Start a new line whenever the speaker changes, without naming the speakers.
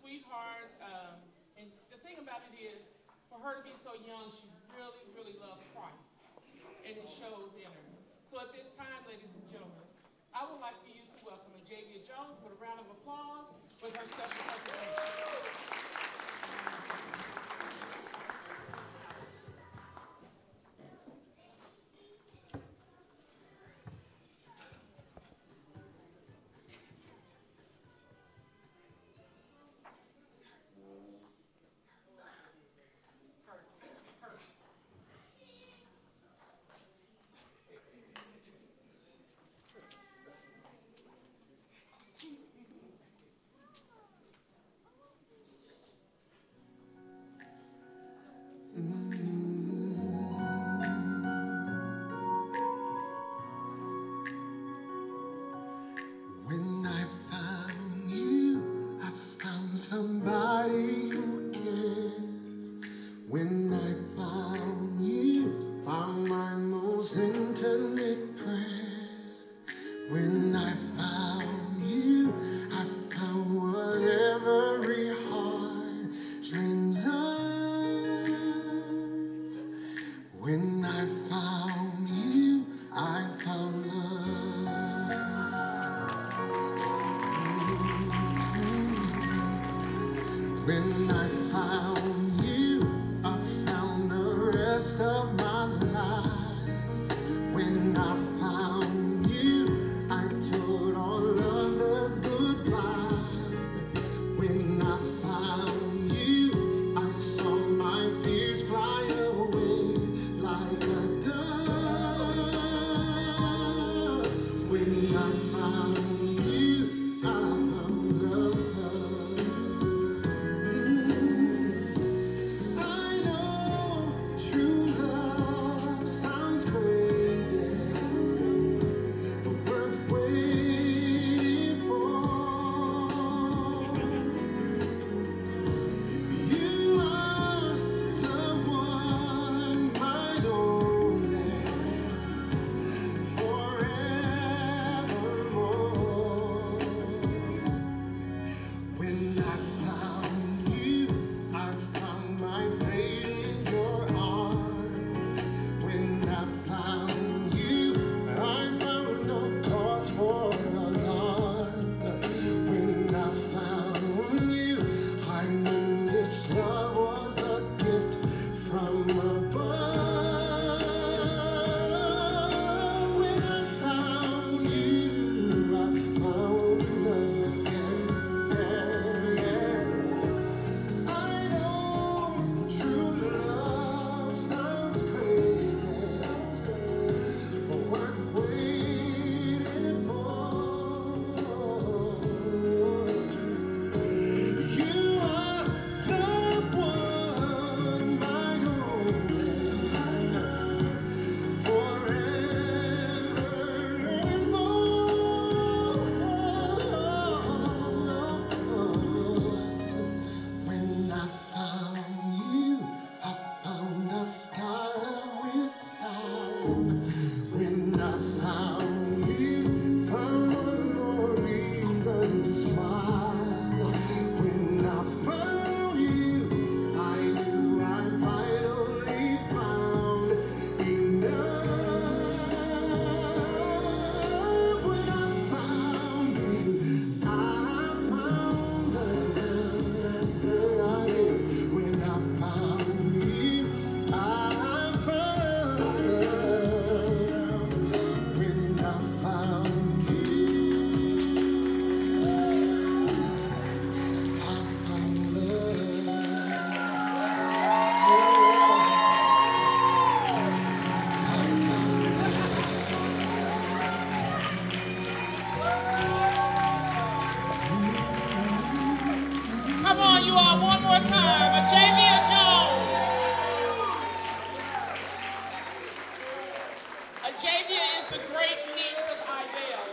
sweetheart. And the thing about it is, for her to be so young, she really, really loves Christ. And it shows in her. So at this time, ladies and gentlemen, I would like for you to welcome Ajavia Jones with a round of applause with her special presentation.
Somebody who cares. When I found you, found my most intimate prayer. When I found you, I found what every heart dreams of. When I found you, I found love. When I found you, I found the rest of my life. When I found you, I told all others goodbye. When I found you, I saw my fears fly away like a dove. When I found you, I found love.
Come on, you all, one more time. Ajavia Jones. Ajavia is the great niece of Isaiah.